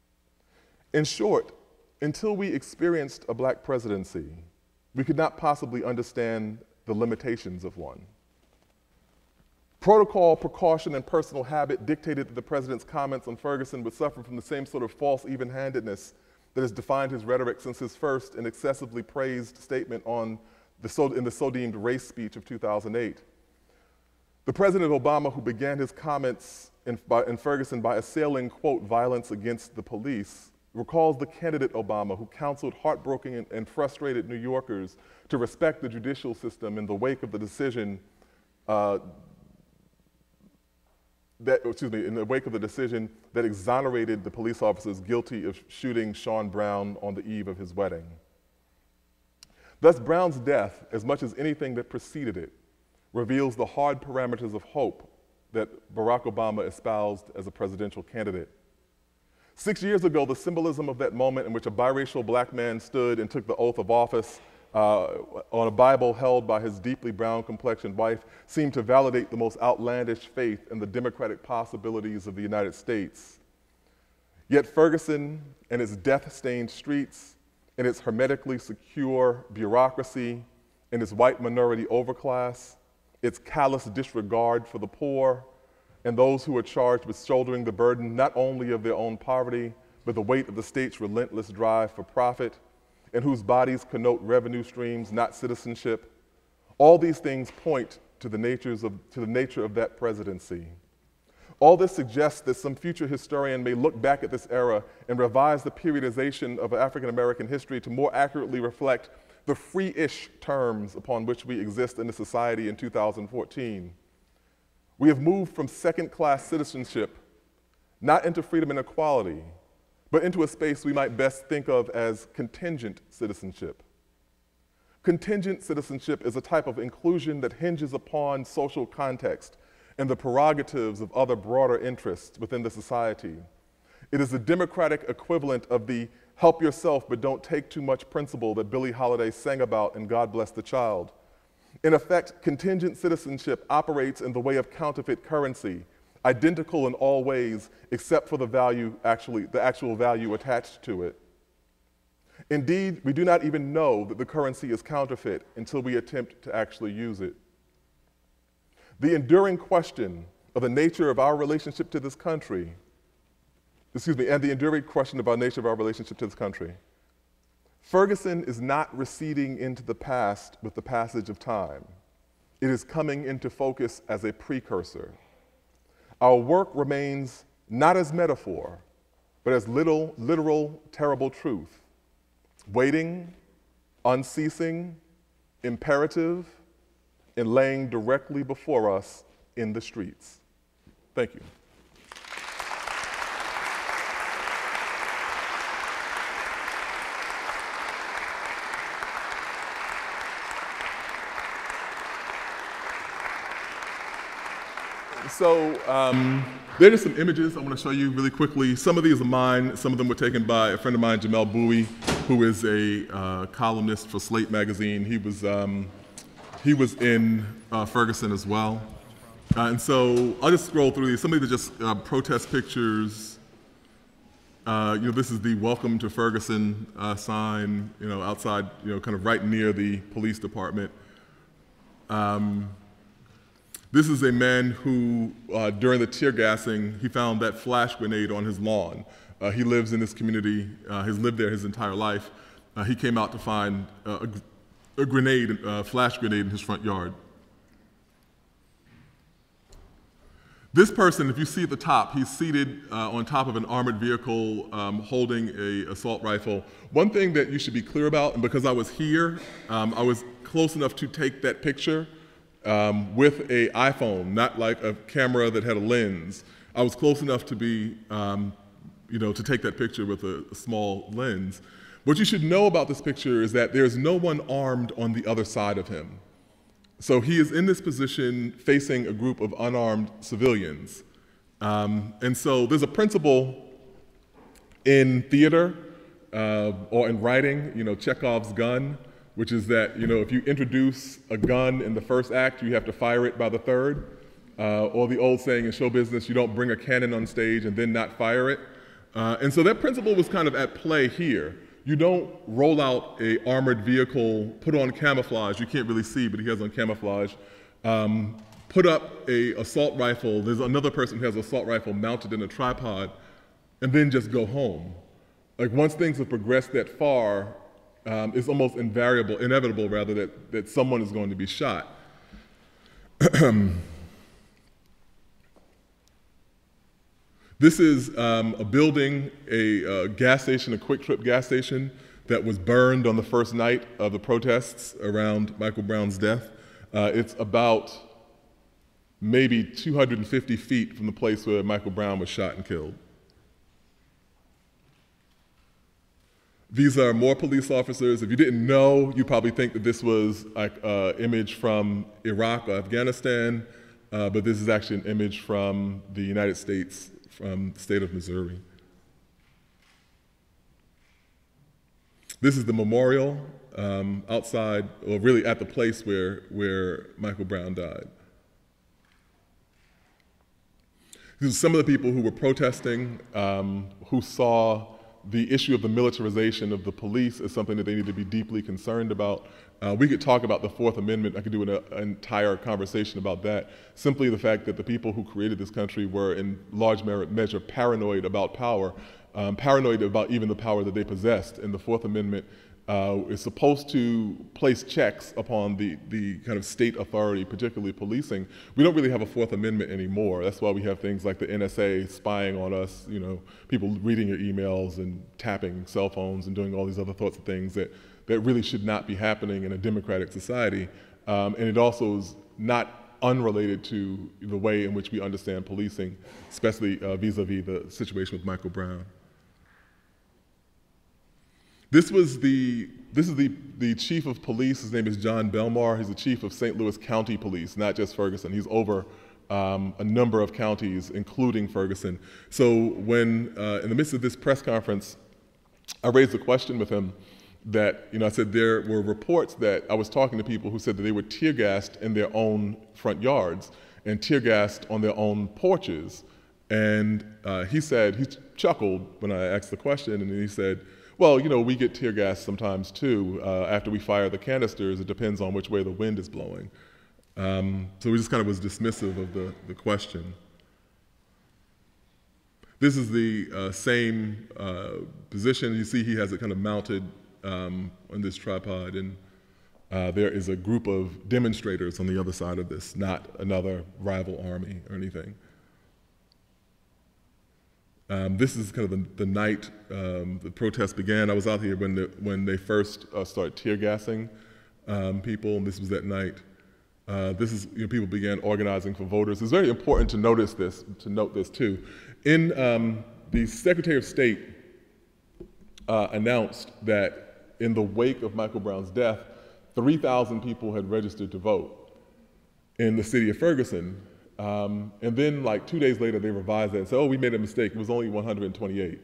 In short, until we experienced a black presidency, we could not possibly understand the limitations of one. Protocol, precaution, and personal habit dictated that the president's comments on Ferguson would suffer from the same sort of false even-handedness that has defined his rhetoric since his first and excessively praised statement in the so-deemed race speech of 2008. The President Obama, who began his comments in Ferguson by assailing, quote, violence against the police, recalls the candidate Obama who counseled heartbroken and frustrated New Yorkers to respect the judicial system in the wake of the decision that exonerated the police officers guilty of shooting Sean Brown on the eve of his wedding. Thus, Brown's death, as much as anything that preceded it, reveals the hard parameters of hope that Barack Obama espoused as a presidential candidate. 6 years ago, the symbolism of that moment in which a biracial black man stood and took the oath of office on a Bible held by his deeply brown-complexioned wife seemed to validate the most outlandish faith in the democratic possibilities of the United States. Yet Ferguson and its death-stained streets and its hermetically secure bureaucracy and its white minority overclass, its callous disregard for the poor, and those who are charged with shouldering the burden not only of their own poverty, but the weight of the state's relentless drive for profit, and whose bodies connote revenue streams, not citizenship. All these things point to the nature of that presidency. All this suggests that some future historian may look back at this era and revise the periodization of African American history to more accurately reflect the free-ish terms upon which we exist in a society in 2014. We have moved from second-class citizenship, not into freedom and equality, but into a space we might best think of as contingent citizenship. Contingent citizenship is a type of inclusion that hinges upon social context and the prerogatives of other broader interests within the society. It is the democratic equivalent of the help yourself but don't take too much principle that Billie Holiday sang about in God Bless the Child. In effect, contingent citizenship operates in the way of counterfeit currency, identical in all ways except for the actual value attached to it. Indeed, we do not even know that the currency is counterfeit until we attempt to actually use it. The enduring question of the nature of our relationship to this country and the enduring question about the nature of our relationship to this country. Ferguson is not receding into the past with the passage of time. It is coming into focus as a precursor. Our work remains not as metaphor, but as literal, terrible truth, waiting, unceasing, imperative, and laying directly before us in the streets. Thank you. So there are just some images I want to show you really quickly. Some of these are mine. Some of them were taken by a friend of mine, Jamel Bowie, who is a columnist for Slate magazine. He was in Ferguson as well. And so I'll just scroll through these. Some of these are just protest pictures. This is the Welcome to Ferguson sign, outside, kind of right near the police department. This is a man who, during the tear gassing, he found that flash grenade on his lawn. He lives in this community, has lived there his entire life. He came out to find a grenade, a flash grenade in his front yard. This person, if you see at the top, he's seated on top of an armored vehicle holding an assault rifle. One thing that you should be clear about, and because I was here, I was close enough to take that picture with an iPhone, not like a camera that had a lens. I was close enough to be, to take that picture with a small lens. What you should know about this picture is that there's no one armed on the other side of him. So he is in this position facing a group of unarmed civilians. And so there's a principle in theater or in writing, Chekhov's gun, which is that, if you introduce a gun in the first act, you have to fire it by the third. Or the old saying in show business, you don't bring a cannon on stage and then not fire it. And so that principle was kind of at play here. You don't roll out an armored vehicle, put on camouflage, you can't really see, but he has on camouflage, put up an assault rifle, there's another person who has an assault rifle mounted in a tripod, and then just go home. Like once things have progressed that far, it's almost inevitable rather, that someone is going to be shot. This is a building, a gas station, a Quick Trip gas station that was burned on the first night of the protests around Michael Brown's death. It's about maybe 250 feet from the place where Michael Brown was shot and killed. These are more police officers. If you didn't know, you probably think that this was like an image from Iraq or Afghanistan, but this is actually an image from the United States, from the state of Missouri. This is the memorial outside, or really at the place where Michael Brown died. These are some of the people who were protesting, who saw the issue of the militarization of the police as something that they need to be deeply concerned about. We could talk about the Fourth Amendment. I could do an entire conversation about that. Simply the fact that the people who created this country were in large measure paranoid about power, paranoid about even the power that they possessed. And the Fourth Amendment is supposed to place checks upon the kind of state authority, particularly policing. We don't really have a Fourth Amendment anymore. That's why we have things like the NSA spying on us, people reading your emails and tapping cell phones and doing all these other sorts of things that really should not be happening in a democratic society. And it also is not unrelated to the way in which we understand policing, especially vis-a-vis the situation with Michael Brown. This is the chief of police. His name is John Belmar. He's the chief of St. Louis County Police, not just Ferguson. He's over a number of counties, including Ferguson. So when, in the midst of this press conference, I raised a question with him that, I said there were reports that I was talking to people who said that they were tear gassed in their own front yards and tear gassed on their own porches. And he chuckled when I asked the question, and he said, well, we get tear gas sometimes too. After we fire the canisters, it depends on which way the wind is blowing. So he just kind of was dismissive of the question. This is the same position. You see he has it kind of mounted on this tripod, and there is a group of demonstrators on the other side of this, not another rival army or anything. This is kind of the night the protest began. I was out here when they first started tear gassing people, and this was that night. This is, people began organizing for voters. It's very important to note this too. In the Secretary of State announced that in the wake of Michael Brown's death, 3,000 people had registered to vote in the city of Ferguson. And then like 2 days later, they revised that and said, oh, we made a mistake. It was only 128.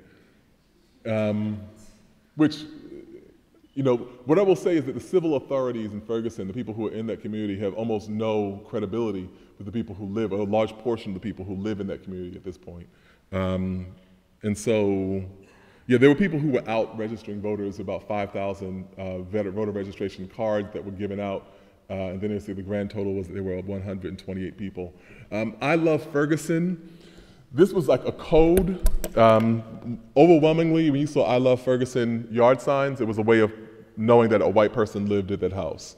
Which, what I will say is that the civil authorities in Ferguson, the people who are in that community, have almost no credibility with the people who live, or a large portion of the people who live in that community at this point. And so, yeah, there were people who were out registering voters, about 5,000 voter registration cards that were given out. And then the grand total was that there were 128 people. I love Ferguson. This was like a code. Overwhelmingly, when you saw I love Ferguson yard signs, it was a way of knowing that a white person lived at that house.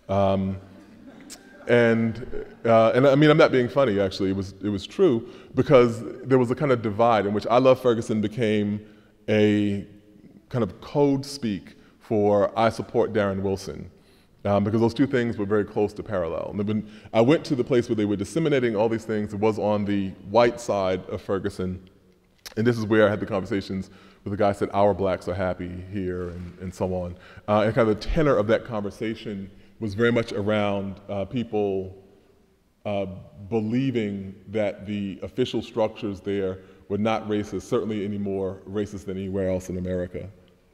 And I mean, I'm not being funny, actually. It was true, because there was a kind of divide in which I love Ferguson became a kind of code speak for I support Darren Wilson. Because those two things were very close to parallel. And when I went to the place where they were disseminating all these things, it was on the white side of Ferguson. And this is where I had the conversations with the guy who said, our blacks are happy here, and so on. And kind of the tenor of that conversation was very much around people believing that the official structures there were not racist, certainly any more racist than anywhere else in America.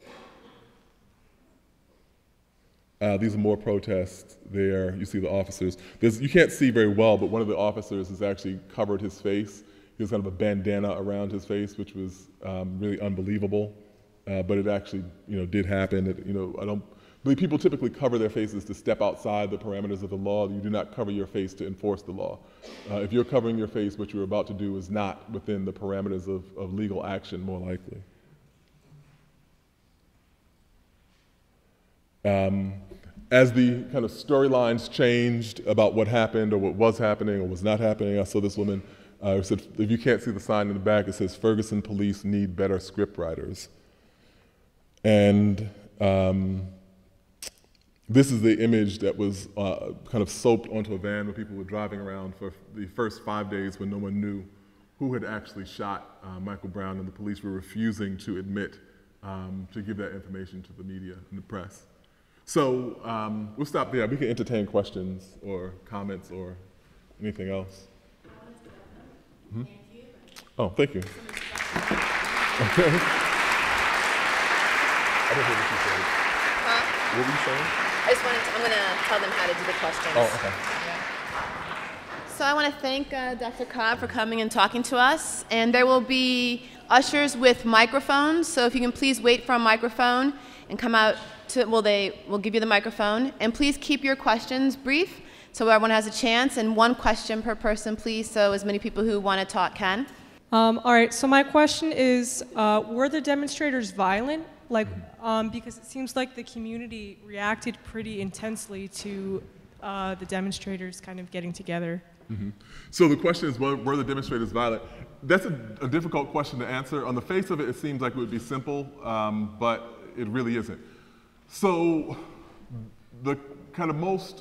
These are more protests there. You see the officers. You can't see very well, but one of the officers has actually covered his face. He has kind of a bandana around his face, which was really unbelievable. But it actually, did happen. I don't believe people typically cover their faces to step outside the parameters of the law. You do not cover your face to enforce the law. If you're covering your face, what you're about to do is not within the parameters of legal action, more likely. As the kind of storylines changed about what happened or what was happening or was not happening, I saw this woman who said, if you can't see the sign in the back, it says, Ferguson police need better script writers. And this is the image that was kind of soaped onto a van where people were driving around for the first 5 days when no one knew who had actually shot Michael Brown, and the police were refusing to admit to give that information to the media and the press. So we'll stop there. We can entertain questions or comments or anything else. Mm-hmm. Thank you. Oh, thank you. Okay. I didn't hear what you said. Huh? What were you saying? I'm going to tell them how to do the questions. Oh, okay. So I want to thank Dr. Cobb for coming and talking to us. And there will be ushers with microphones. So if you can please wait for a microphone and come out they will give you the microphone. And please keep your questions brief so everyone has a chance. And one question per person, please, so as many people who want to talk can. All right, so my question is, were the demonstrators violent? Because it seems like the community reacted pretty intensely to the demonstrators kind of getting together. Mm-hmm. So the question is, were the demonstrators violent? That's a difficult question to answer. On the face of it, it seems like it would be simple, but it really isn't. So the kind of most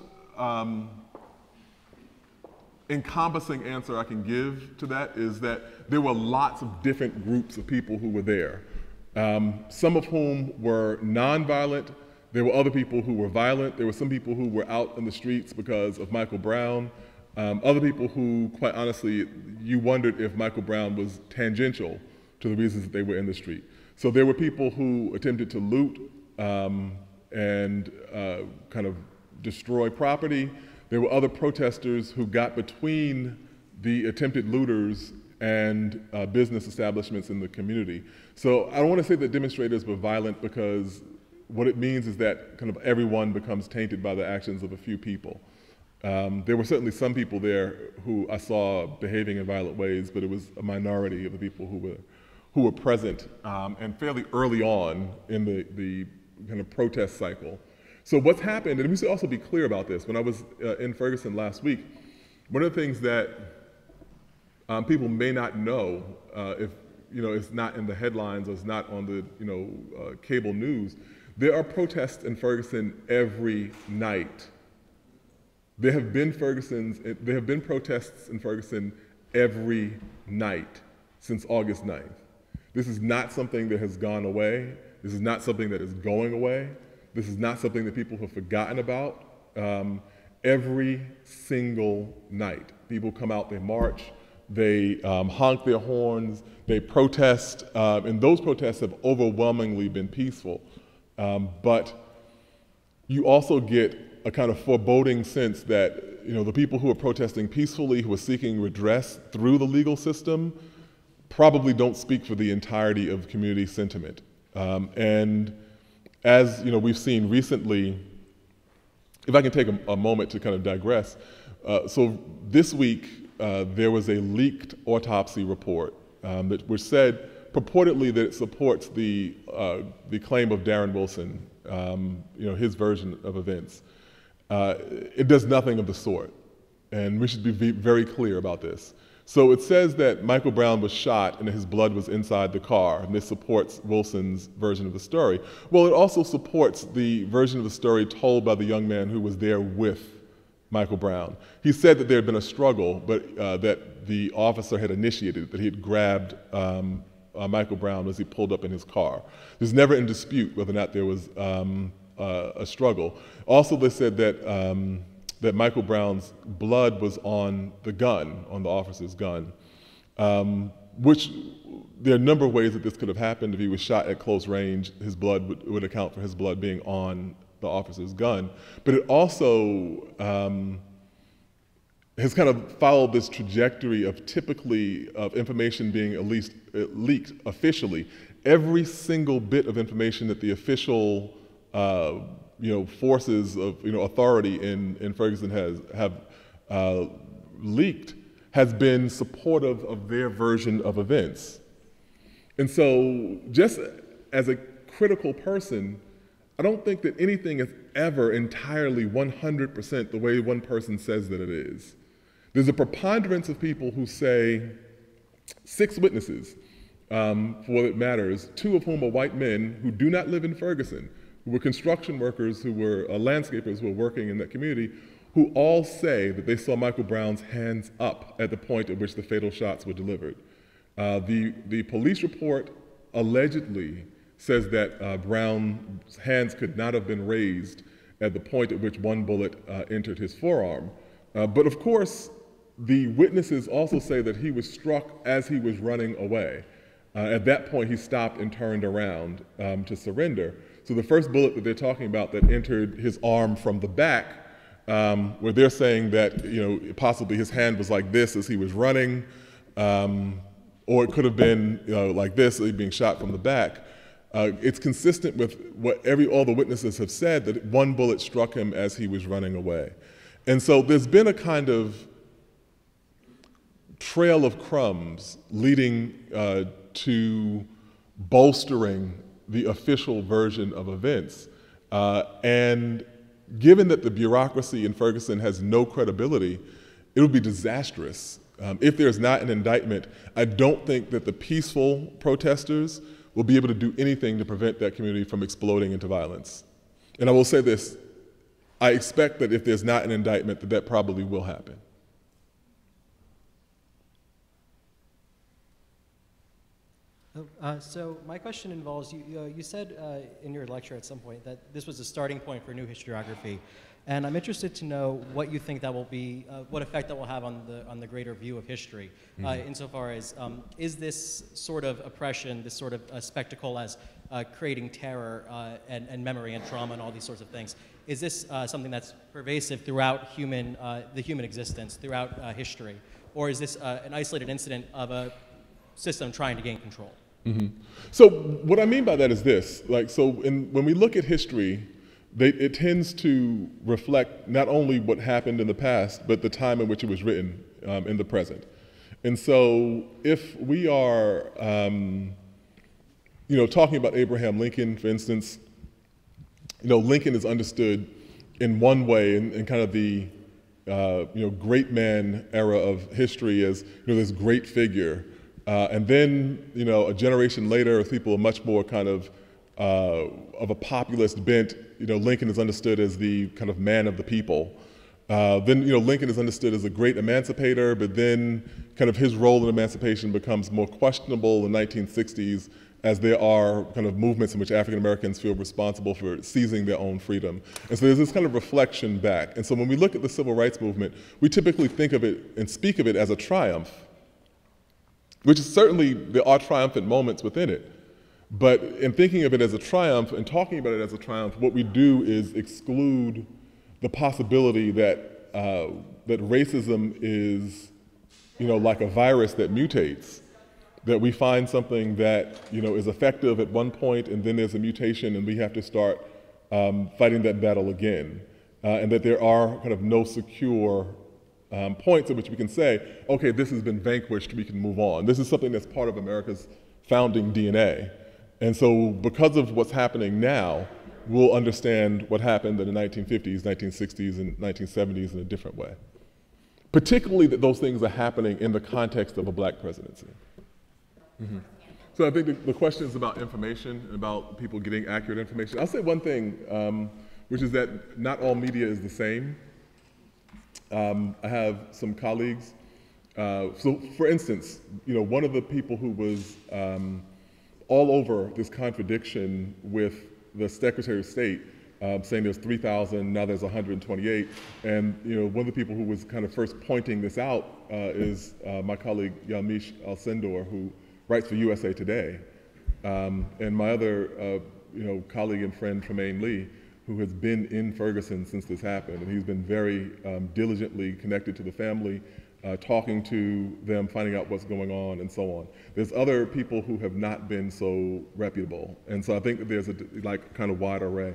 encompassing answer I can give to that is that there were lots of different groups of people who were there, some of whom were nonviolent. There were other people who were violent. There were some people who were out in the streets because of Michael Brown. Other people who, quite honestly, you wondered if Michael Brown was tangential to the reasons that they were in the street. So there were people who attempted to loot and kind of destroy property. There were other protesters who got between the attempted looters and business establishments in the community. So I don't want to say that demonstrators were violent, because what it means is that kind of everyone becomes tainted by the actions of a few people. There were certainly some people there who I saw behaving in violent ways, but it was a minority of the people who were present and fairly early on in the kind of protest cycle. So what's happened, and we should also be clear about this, when I was in Ferguson last week, one of the things that people may not know if it's not in the headlines or it's not on the cable news, there are protests in Ferguson every night. There have been protests in Ferguson every night since August 9th. This is not something that has gone away. This is not something that is going away. This is not something that people have forgotten about. Every single night, people come out, they march, they honk their horns, they protest, and those protests have overwhelmingly been peaceful. But you also get a kind of foreboding sense that the people who are protesting peacefully, who are seeking redress through the legal system, probably don't speak for the entirety of community sentiment. And as we've seen recently, if I can take a moment to kind of digress, so this week there was a leaked autopsy report which said purportedly that it supports the claim of Darren Wilson, his version of events. It does nothing of the sort, and we should be very clear about this. So it says that Michael Brown was shot and that his blood was inside the car, and this supports Wilson's version of the story. Well, it also supports the version of the story told by the young man who was there with Michael Brown. He said that there had been a struggle, but that the officer had initiated it, that he had grabbed Michael Brown as he pulled up in his car. There's never in dispute whether or not there was a struggle. Also, they said that that Michael Brown's blood was on the gun, on the officer's gun, which there are a number of ways that this could have happened. If he was shot at close range, his blood would account for his blood being on the officer's gun. But it also has kind of followed this trajectory of typically of information being at least leaked officially. Every single bit of information that the official forces of authority in Ferguson have leaked has been supportive of their version of events. And so, just as a critical person, I don't think that anything is ever entirely 100% the way one person says that it is. There's a preponderance of people who say 6 witnesses, for what it matters, 2 of whom are white men who do not live in Ferguson, who were construction workers, who were landscapers who were working in that community, who all say that they saw Michael Brown's hands up at the point at which the fatal shots were delivered. The police report allegedly says that Brown's hands could not have been raised at the point at which one bullet entered his forearm. But of course, the witnesses also say that he was struck as he was running away. At that point, he stopped and turned around to surrender. So the first bullet that they're talking about that entered his arm from the back, where they're saying that possibly his hand was like this as he was running, or it could have been like this, being shot from the back. It's consistent with what all the witnesses have said, that one bullet struck him as he was running away. And so there's been a kind of trail of crumbs leading to bolstering the official version of events. And given that the bureaucracy in Ferguson has no credibility, it would be disastrous. If there's not an indictment, I don't think that the peaceful protesters will be able to do anything to prevent that community from exploding into violence. And I will say this, I expect that if there's not an indictment, that probably will happen. So my question involves, you said in your lecture at some point that this was a starting point for new historiography. And I'm interested to know what you think that will be, what effect that will have on the greater view of history, insofar as, is this sort of oppression, this sort of spectacle as creating terror and memory and trauma and all these sorts of things, is this something that's pervasive throughout the human existence, throughout history? Or is this an isolated incident of a system trying to gain control? So what I mean by that is this, when we look at history, it tends to reflect not only what happened in the past, but the time in which it was written in the present. And so if we are talking about Abraham Lincoln, for instance, Lincoln is understood in one way in kind of the great man era of history as this great figure. And then a generation later, people are much more kind of a populist bent. Lincoln is understood as the kind of man of the people. Then Lincoln is understood as a great emancipator, but then kind of his role in emancipation becomes more questionable in the 1960s as there are kind of movements in which African Americans feel responsible for seizing their own freedom. And so there's this kind of reflection back. And so when we look at the civil rights movement, we typically think of it and speak of it as a triumph, which is certainly, there are triumphant moments within it. But in thinking of it as a triumph and talking about it as a triumph, what we do is exclude the possibility that that racism is, like a virus that mutates. That we find something that is effective at one point, and then there's a mutation, and we have to start fighting that battle again. And that there are kind of no secure points at which we can say, okay, this has been vanquished, we can move on. This is something that's part of America's founding DNA. And so because of what's happening now, we'll understand what happened in the 1950s, 1960s, and 1970s in a different way. Particularly that those things are happening in the context of a black presidency. Mm-hmm. So I think the question is about information and about people getting accurate information. I'll say one thing, which is that not all media is the same. I have some colleagues. So for instance, one of the people who was all over this contradiction with the Secretary of State saying there's 3,000, now there's 128. And one of the people who was kind of first pointing this out is my colleague Yamiche Alcindor, who writes for USA Today. And my other colleague and friend Tremaine Lee, who has been in Ferguson since this happened. And he's been very diligently connected to the family, talking to them, finding out what's going on, and so on. There's other people who have not been so reputable. And so I think that there's a kind of wide array.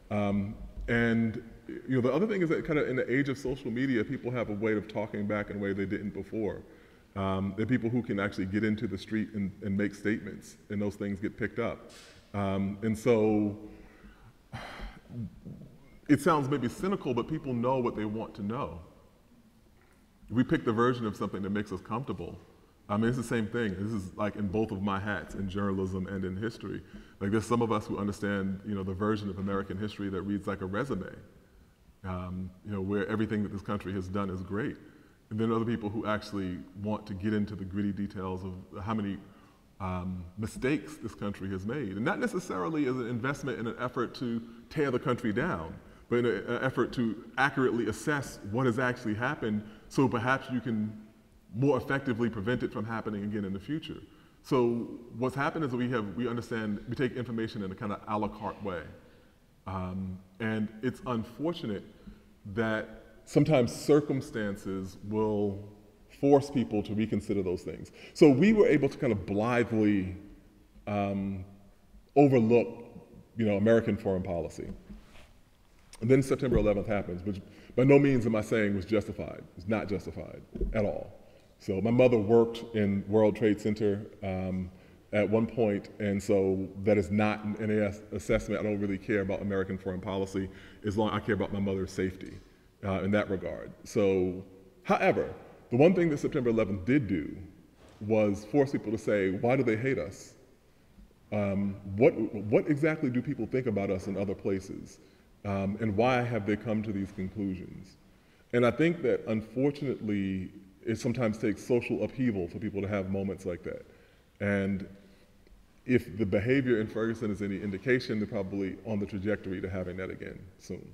And the other thing is that kind of in the age of social media, people have a way of talking back in a way they didn't before. There are people who can actually get into the street and make statements, and those things get picked up. And so it sounds maybe cynical, but people know what they want to know. We pick the version of something that makes us comfortable. I mean, it's the same thing. This is like in both of my hats, in journalism and in history. Like there's some of us who understand, the version of American history that reads like a resume, where everything that this country has done is great. And then other people who actually want to get into the gritty details of how many mistakes this country has made. And not necessarily as an investment in an effort to tear the country down, but in an effort to accurately assess what has actually happened so perhaps you can more effectively prevent it from happening again in the future. So what's happened is we take information in a kind of a la carte way. And it's unfortunate that sometimes circumstances will force people to reconsider those things. So we were able to kind of blithely overlook, American foreign policy. And then September 11th happens, which by no means am I saying was justified. It's not justified at all. So my mother worked in World Trade Center at one point, and so that is not any assessment. I don't really care about American foreign policy as long as I care about my mother's safety in that regard. So, however, the one thing that September 11th did do was force people to say, why do they hate us? What exactly do people think about us in other places? And why have they come to these conclusions? And I think that unfortunately, it sometimes takes social upheaval for people to have moments like that. And if the behavior in Ferguson is any indication, they're probably on the trajectory to having that again soon.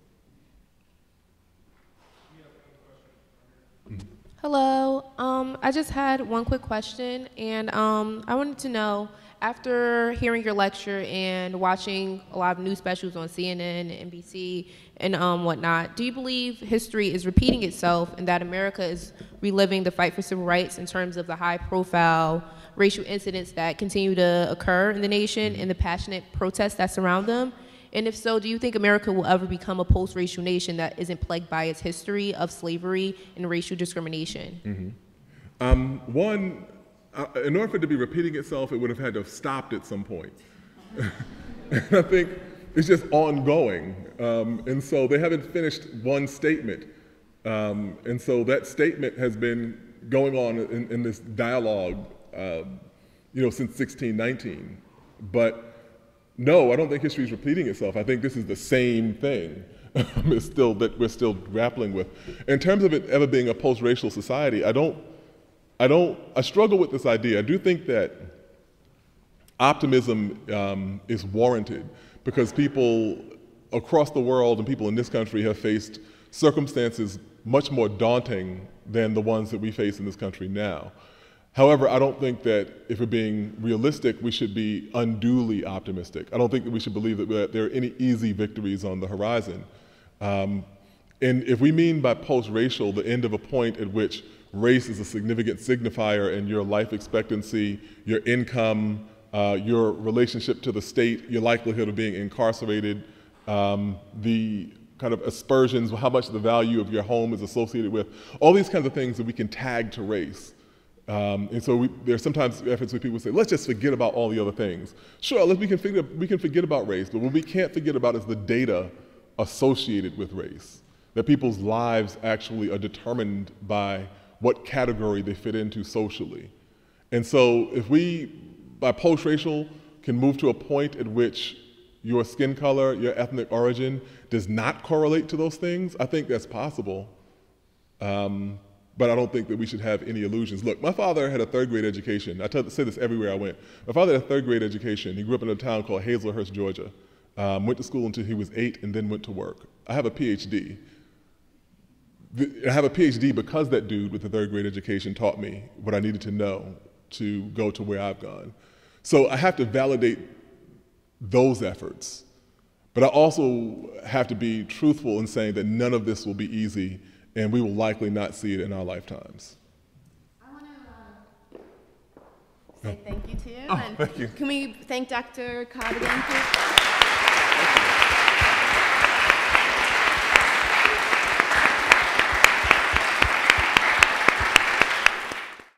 Hello, I just had one quick question, and I wanted to know, after hearing your lecture and watching a lot of news specials on CNN, NBC, and whatnot, do you believe history is repeating itself and that America is reliving the fight for civil rights in terms of the high-profile racial incidents that continue to occur in the nation and the passionate protests that surround them? And if so, do you think America will ever become a post-racial nation that isn't plagued by its history of slavery and racial discrimination? One, in order for it to be repeating itself, it would have had to have stopped at some point. And I think it's just ongoing. And so they haven't finished one statement. And so that statement has been going on in this dialogue, since 1619. But no, I don't think history is repeating itself. I think this is the same thing. It's still that we're still grappling with. In terms of it ever being a post-racial society, I struggle with this idea. I do think that optimism is warranted because people across the world and people in this country have faced circumstances much more daunting than the ones that we face in this country now. However, I don't think that if we're being realistic, we should be unduly optimistic. I don't think that we should believe that there are any easy victories on the horizon. And if we mean by post-racial the end of a point at which race is a significant signifier in your life expectancy, your income, your relationship to the state, your likelihood of being incarcerated, the kind of aspersions, how much the value of your home is associated with, all these kinds of things that we can tag to race. And so there's sometimes efforts where people say, let's just forget about all the other things. Sure, we can forget about race, but what we can't forget about is the data associated with race, that people's lives actually are determined by what category they fit into socially. And so if we, by post-racial, can move to a point at which your skin color, your ethnic origin does not correlate to those things, I think that's possible. But I don't think that we should have any illusions. Look, my father had a third-grade education. I say this everywhere I went. My father had a third-grade education. He grew up in a town called Hazelhurst, Georgia. Went to school until he was 8 and then went to work. I have a PhD. I have a PhD because that dude with the third-grade education taught me what I needed to know to go to where I've gone. So I have to validate those efforts. But I also have to be truthful in saying that none of this will be easy, and we will likely not see it in our lifetimes. I want to say thank you to you. Oh, thank you. Can we thank Dr. Cobb again, please?